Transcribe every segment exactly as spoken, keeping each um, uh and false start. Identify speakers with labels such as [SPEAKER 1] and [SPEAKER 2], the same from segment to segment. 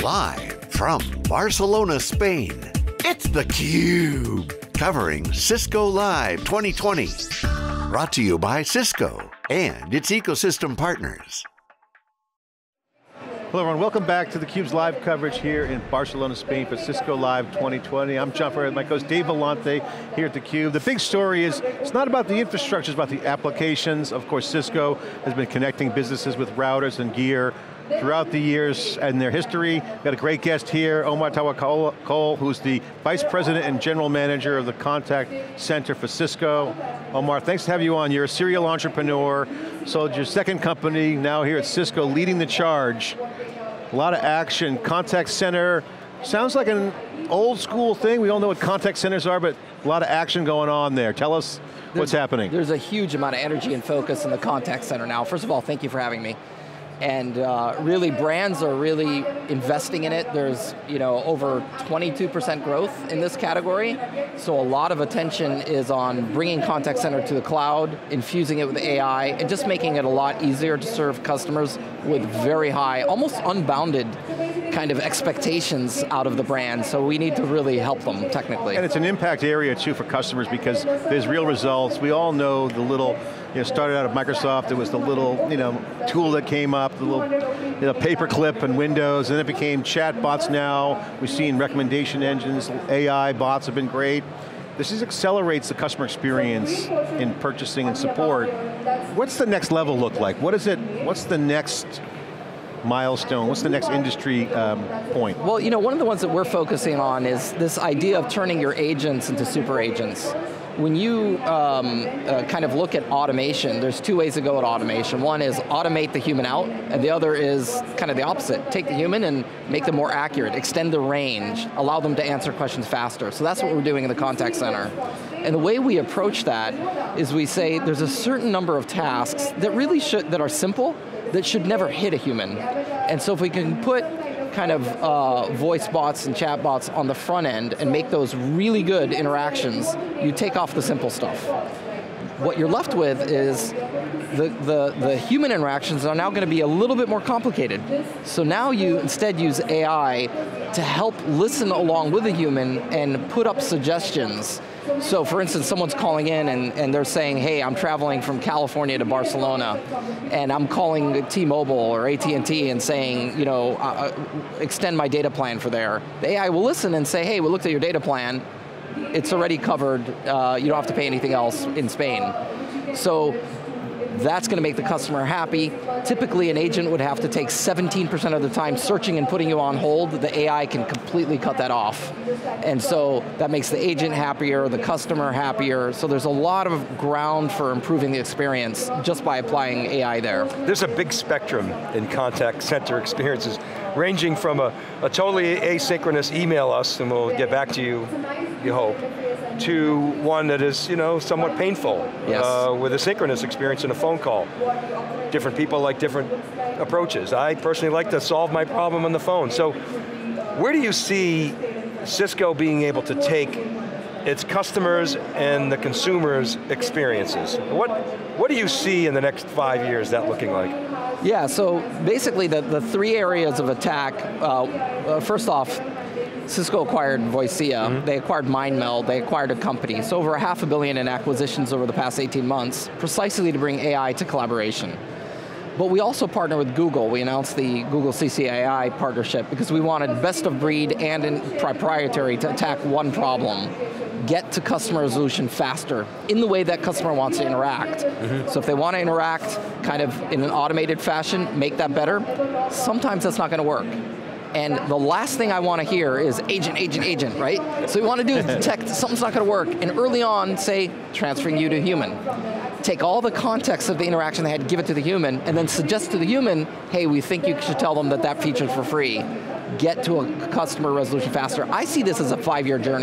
[SPEAKER 1] Live from Barcelona, Spain, it's theCUBE, covering Cisco Live twenty twenty. Brought to you by Cisco and its ecosystem partners.
[SPEAKER 2] Hello everyone, welcome back to theCUBE's live coverage here in Barcelona, Spain for Cisco Live twenty twenty. I'm John Furrier, my co-host Dave Vellante here at theCUBE. The big story is, it's not about the infrastructure, it's about the applications. Of course, Cisco has been connecting businesses with routers and gear throughout the years and their history. We've got a great guest here, Omar Tawakkol, who's the Vice President and General Manager of the Contact Center for Cisco. Omar, thanks to have you on. You're a serial entrepreneur, sold your second company, now here at Cisco, leading the charge. A lot of action, contact center, sounds like an old school thing. We all know what contact centers are, but a lot of action going on there. Tell us
[SPEAKER 3] there's,
[SPEAKER 2] what's happening.
[SPEAKER 3] There's a huge amount of energy and focus in the contact center now. First of all, thank you for having me. And uh, really, brands are really investing in it. There's you know, over twenty-two percent growth in this category, so a lot of attention is on bringing contact center to the cloud, infusing it with A I, and just making it a lot easier to serve customers with very high, almost unbounded kind of expectations out of the brand, so we need to really help them technically.
[SPEAKER 2] And it's an impact area too for customers because there's real results. We all know the little, you know, started out of Microsoft, it was the little, you know, tool that came up, the little, you know, paperclip and Windows, and then it became chat bots now. We've seen recommendation engines, A I bots have been great. This just accelerates the customer experience in purchasing and support. What's the next level look like? What is it, what's the next milestone? What's the next industry um, point?
[SPEAKER 3] Well, you know, one of the ones that we're focusing on is this idea of turning your agents into super agents. When you um, uh, kind of look at automation, there's two ways to go at automation. One is automate the human out, and the other is kind of the opposite. Take the human and make them more accurate, extend the range, allow them to answer questions faster. So that's what we're doing in the contact center. And the way we approach that is we say there's a certain number of tasks that really should, that are simple, that should never hit a human. And so if we can put kind of uh, voice bots and chat bots on the front end and make those really good interactions, you take off the simple stuff. What you're left with is the, the, the human interactions are now going to be a little bit more complicated. So now you instead use A I to help listen along with a human and put up suggestions. So for instance, someone's calling in and, and they're saying, hey, I'm traveling from California to Barcelona, and I'm calling T-Mobile or A T and T and saying, you know, uh, extend my data plan for there. The A I will listen and say, hey, we looked at your data plan, it's already covered, uh, you don't have to pay anything else in Spain. So that's going to make the customer happy. Typically an agent would have to take seventeen percent of the time searching and putting you on hold. The A I can completely cut that off. And so that makes the agent happier, the customer happier, so there's a lot of ground for improving the experience just by applying A I there.
[SPEAKER 4] There's a big spectrum in contact center experiences, ranging from a, a totally asynchronous email us and we'll get back to you, you hope, to one that is, you know, somewhat painful,
[SPEAKER 3] yes.
[SPEAKER 4] uh, with a synchronous experience in a phone call. Different people like different approaches. I personally like to solve my problem on the phone. So where do you see Cisco being able to take its customers and the consumers' experiences? What, what do you see in the next five years that looking like?
[SPEAKER 3] Yeah, so basically the, the three areas of attack, uh, uh, first off, Cisco acquired Voicea, mm-hmm. They acquired MindMeld, they acquired a company. So over a half a billion in acquisitions over the past eighteen months, precisely to bring A I to collaboration. But we also partner with Google. We announced the Google C C A I partnership because we wanted best of breed and in proprietary to attack one problem. Get to customer resolution faster in the way that customer wants to interact. Mm-hmm. So if they want to interact kind of in an automated fashion, make that better, sometimes that's not going to work. And the last thing I want to hear is agent, agent, agent, right? So what we want to do is detect something's not going to work, and early on say, transferring you to human. Take all the context of the interaction they had, give it to the human, and then suggest to the human, hey, we think you should tell them that that feature's for free. Get to a customer resolution faster. I see this as a five-year journey.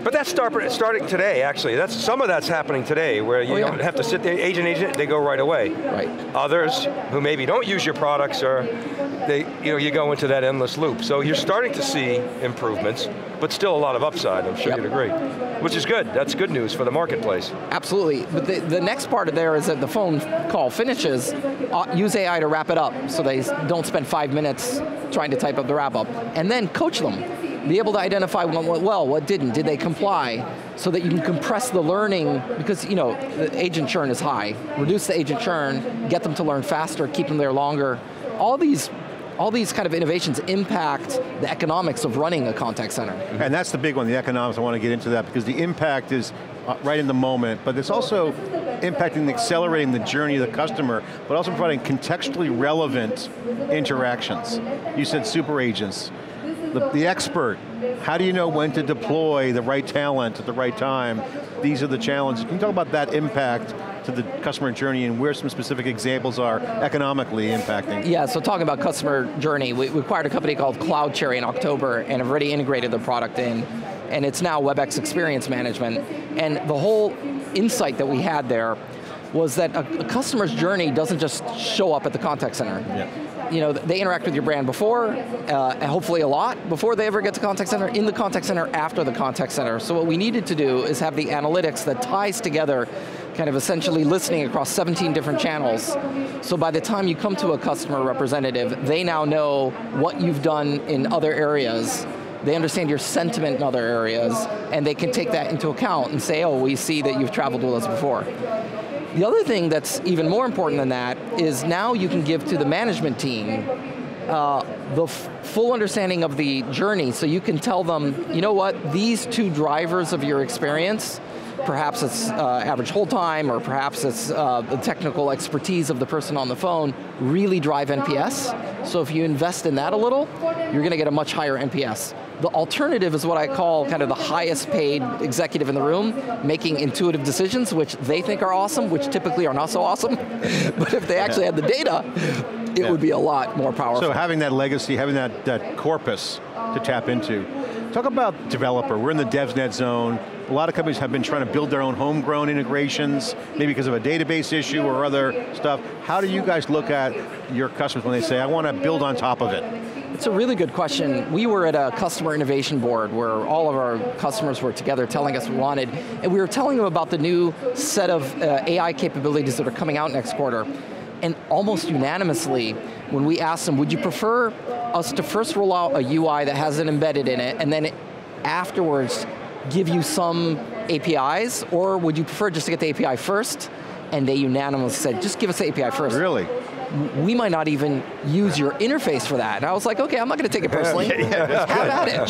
[SPEAKER 4] But that's start, starting today, actually. That's some of that's happening today, where you oh, yeah. don't have to sit there, agent, agent, they go right away.
[SPEAKER 3] Right.
[SPEAKER 4] Others who maybe don't use your products, or they, you know, you go into that endless loop. So you're starting to see improvements, but still a lot of upside. I'm sure yep. you'd agree, which is good. That's good news for the marketplace.
[SPEAKER 3] Absolutely. But the, the next part of there is that the phone call finishes. Uh, use A I to wrap it up, so they don't spend five minutes trying to type up the wrap up, and then coach them. Be able to identify what went well, what didn't, did they comply, so that you can compress the learning, because you know, the agent churn is high. Reduce the agent churn, get them to learn faster, keep them there longer. All these all these kind of innovations impact the economics of running a contact center.
[SPEAKER 2] And that's the big one, the economics. I want to get into that, because the impact is uh, right in the moment, but it's also impacting and accelerating the journey of the customer, but also providing contextually relevant interactions. You said super agents. The, the expert, how do you know when to deploy the right talent at the right time? These are the challenges. Can you talk about that impact to the customer journey and where some specific examples are economically impacting?
[SPEAKER 3] Yeah, so talking about customer journey, we, we acquired a company called CloudCherry in October and have already integrated the product in, and it's now WebEx Experience Management. And the whole insight that we had there was that a, a customer's journey doesn't just show up at the contact center.
[SPEAKER 2] Yeah.
[SPEAKER 3] You know, they interact with your brand before, uh, and hopefully a lot, before they ever get to contact center, in the contact center, after the contact center. So what we needed to do is have the analytics that ties together, kind of essentially listening across seventeen different channels. So by the time you come to a customer representative, they now know what you've done in other areas, they understand your sentiment in other areas, and they can take that into account and say, oh, we see that you've traveled with us before. The other thing that's even more important than that is now you can give to the management team uh, the f full understanding of the journey, so you can tell them, you know what, these two drivers of your experience, perhaps it's uh, average hold time, or perhaps it's uh, the technical expertise of the person on the phone, really drive N P S. So if you invest in that a little, you're going to get a much higher N P S. The alternative is what I call kind of the highest paid executive in the room, making intuitive decisions, which they think are awesome, which typically are not so awesome. But if they actually had the data, it yeah. would be a lot more powerful.
[SPEAKER 2] So having that legacy, having that, that corpus to tap into. Talk about developer. We're in the DevNet zone. A lot of companies have been trying to build their own homegrown integrations, maybe because of a database issue or other stuff. How do you guys look at your customers when they say, I want to build on top of it?
[SPEAKER 3] It's a really good question. We were at a customer innovation board where all of our customers were together telling us what we wanted, and we were telling them about the new set of uh, A I capabilities that are coming out next quarter. And almost unanimously, when we asked them, would you prefer us to first roll out a U I that has it embedded in it, and then afterwards give you some A P Is, or would you prefer just to get the A P I first? And they unanimously said, just give us the A P I first.
[SPEAKER 2] Really?
[SPEAKER 3] We might not even use your interface for that. And I was like, okay, I'm not going to take it personally.
[SPEAKER 2] yeah, yeah,
[SPEAKER 3] Have at it.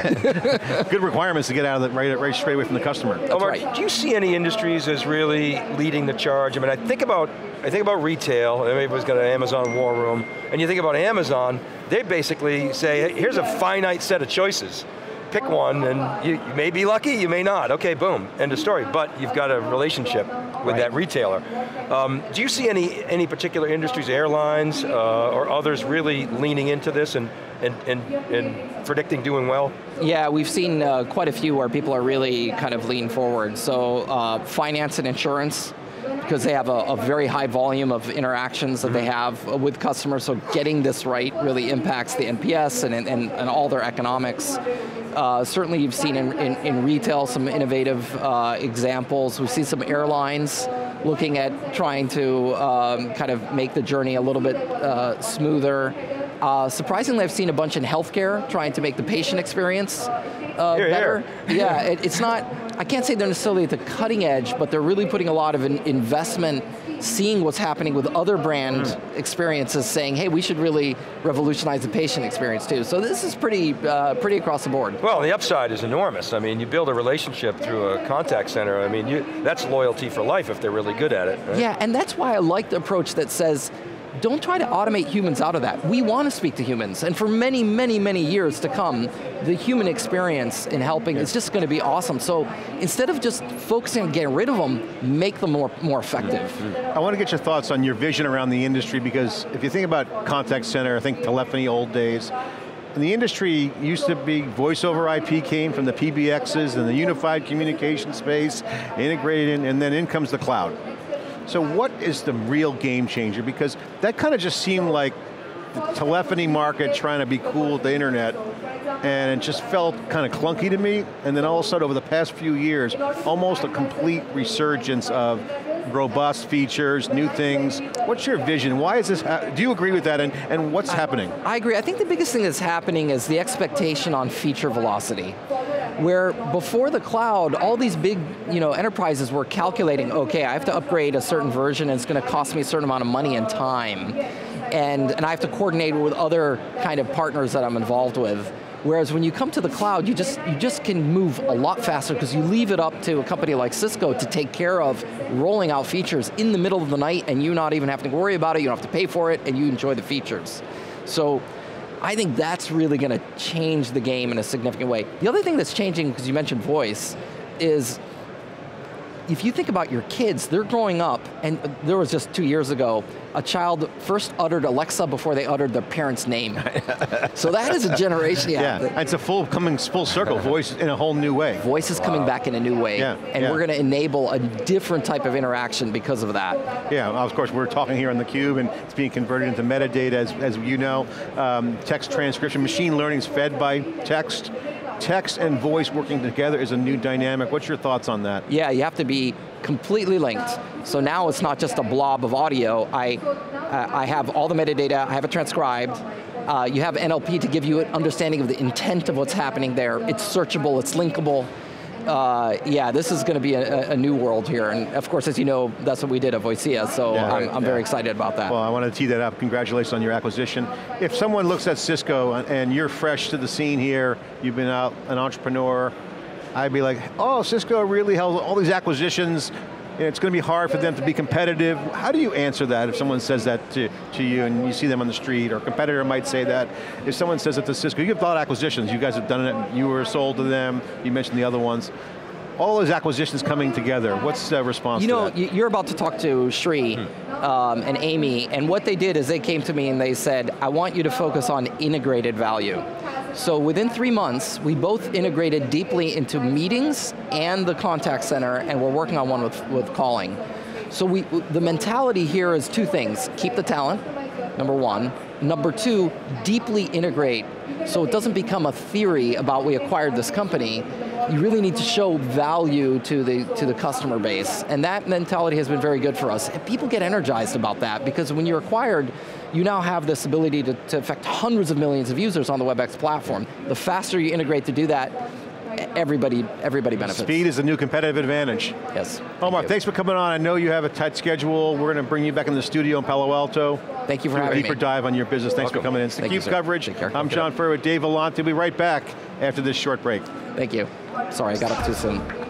[SPEAKER 2] Check. Good requirements to get out of the right, right straight away from the customer.
[SPEAKER 3] That's
[SPEAKER 4] Omar,
[SPEAKER 3] right.
[SPEAKER 4] Do you see any industries as really leading the charge? I mean, I think about, I think about retail, everybody's got an Amazon war room, and you think about Amazon, they basically say, hey, here's a finite set of choices. Pick one, and you, you may be lucky, you may not. Okay, boom, end of story. But you've got a relationship with right. that retailer. Um, do you see any any particular industries, airlines, uh, or others really leaning into this and, and, and, and predicting doing well?
[SPEAKER 3] Yeah, we've seen uh, quite a few where people are really kind of lean forward. So uh, finance and insurance, because they have a, a very high volume of interactions that they have with customers, so getting this right really impacts the N P S and, and, and all their economics. Uh, certainly you've seen in, in, in retail some innovative uh, examples. We've seen some airlines looking at trying to um, kind of make the journey a little bit uh, smoother. Uh, surprisingly, I've seen a bunch in healthcare trying to make the patient experience uh,
[SPEAKER 4] here,
[SPEAKER 3] better.
[SPEAKER 4] Here.
[SPEAKER 3] Yeah, it, it's not, I can't say they're necessarily at the cutting edge, but they're really putting a lot of in investment, seeing what's happening with other brand mm. experiences, saying, hey, we should really revolutionize the patient experience too. So this is pretty, uh, pretty across the board.
[SPEAKER 4] Well, the upside is enormous. I mean, you build a relationship through a contact center. I mean, you, that's loyalty for life if they're really good at it. Right?
[SPEAKER 3] Yeah, and that's why I like the approach that says, don't try to automate humans out of that. We want to speak to humans, and for many, many, many years to come, the human experience in helping yeah. is just going to be awesome. So instead of just focusing on getting rid of them, make them more, more effective.
[SPEAKER 2] I want to get your thoughts on your vision around the industry, because if you think about contact center, I think telephony old days, in the industry used to be voice over I P came from the P B Xs and the unified communication space, integrated in, and then in comes the cloud. So what is the real game changer? Because that kind of just seemed like the telephony market trying to be cool with the internet, and it just felt kind of clunky to me, and then all of a sudden over the past few years, almost a complete resurgence of robust features, new things. What's your vision? Why is this, do you agree with that, and, and what's
[SPEAKER 3] I,
[SPEAKER 2] happening?
[SPEAKER 3] I agree. I think the biggest thing that's happening is the expectation on feature velocity. Where before the cloud, all these big you know, enterprises were calculating, okay, I have to upgrade a certain version and it's going to cost me a certain amount of money and time. And, and I have to coordinate with other kind of partners that I'm involved with. Whereas when you come to the cloud, you just, you just can move a lot faster because you leave it up to a company like Cisco to take care of rolling out features in the middle of the night and you not even having to worry about it, you don't have to pay for it, and you enjoy the features. So I think that's really going to change the game in a significant way. The other thing that's changing, because you mentioned voice, is if you think about your kids, they're growing up, and there was just two years ago, a child first uttered Alexa before they uttered their parent's name. So that is a generation, yeah.
[SPEAKER 2] Yeah, it's a full, coming full circle, voice in a whole new way.
[SPEAKER 3] Voice is coming back in a new way,
[SPEAKER 2] yeah,
[SPEAKER 3] and
[SPEAKER 2] yeah.
[SPEAKER 3] we're going to enable a different type of interaction because of that.
[SPEAKER 2] Yeah, of course, we're talking here on theCUBE, and it's being converted into metadata, as, as you know. Um, text transcription, machine learning is fed by text. Text and voice working together is a new dynamic. What's your thoughts on that?
[SPEAKER 3] Yeah, you have to be completely linked. So now it's not just a blob of audio. I, uh, I have all the metadata, I have it transcribed. Uh, you have N L P to give you an understanding of the intent of what's happening there. It's searchable, it's linkable. Uh, yeah, this is going to be a, a new world here, and of course, as you know, that's what we did at Voicea, so
[SPEAKER 2] yeah,
[SPEAKER 3] I'm, I'm
[SPEAKER 2] yeah.
[SPEAKER 3] very excited about that.
[SPEAKER 2] Well, I want to tee that up. Congratulations on your acquisition. If someone looks at Cisco and, and you're fresh to the scene here, you've been out an entrepreneur, I'd be like, oh, Cisco really held all these acquisitions, and it's going to be hard for them to be competitive. How do you answer that if someone says that to, to you and you see them on the street, or a competitor might say that? If someone says it to Cisco, you have a lot of acquisitions, you guys have done it, you were sold to them, you mentioned the other ones. All those acquisitions coming together, what's the response
[SPEAKER 3] you know,
[SPEAKER 2] to that?
[SPEAKER 3] You're about to talk to Sri hmm. um, and Amy, and what they did is they came to me and they said, I want you to focus on integrated value. So within three months, we both integrated deeply into meetings and the contact center, and we're working on one with, with calling. So we, the mentality here is two things. Keep the talent, number one. Number two, deeply integrate, so it doesn't become a theory about we acquired this company. You really need to show value to the, to the customer base, and that mentality has been very good for us. And people get energized about that, because when you're acquired, you now have this ability to, to affect hundreds of millions of users on the WebEx platform. The faster you integrate to do that, everybody, everybody benefits.
[SPEAKER 2] Speed is a new competitive advantage.
[SPEAKER 3] Yes.
[SPEAKER 2] Omar,
[SPEAKER 3] Thank
[SPEAKER 2] thanks for coming on. I know you have a tight schedule. We're going to bring you back in the studio in Palo Alto.
[SPEAKER 3] Thank you for
[SPEAKER 2] Do
[SPEAKER 3] having
[SPEAKER 2] a deeper
[SPEAKER 3] me.
[SPEAKER 2] dive on your business. Thanks
[SPEAKER 4] Welcome.
[SPEAKER 2] for coming in. It's
[SPEAKER 3] Thank you,
[SPEAKER 2] theCUBE
[SPEAKER 3] sir.
[SPEAKER 2] coverage.
[SPEAKER 3] Take care.
[SPEAKER 2] I'm John Furrier with Dave Vellante. We'll be right back after this short break.
[SPEAKER 3] Thank you. Sorry, I got up too soon.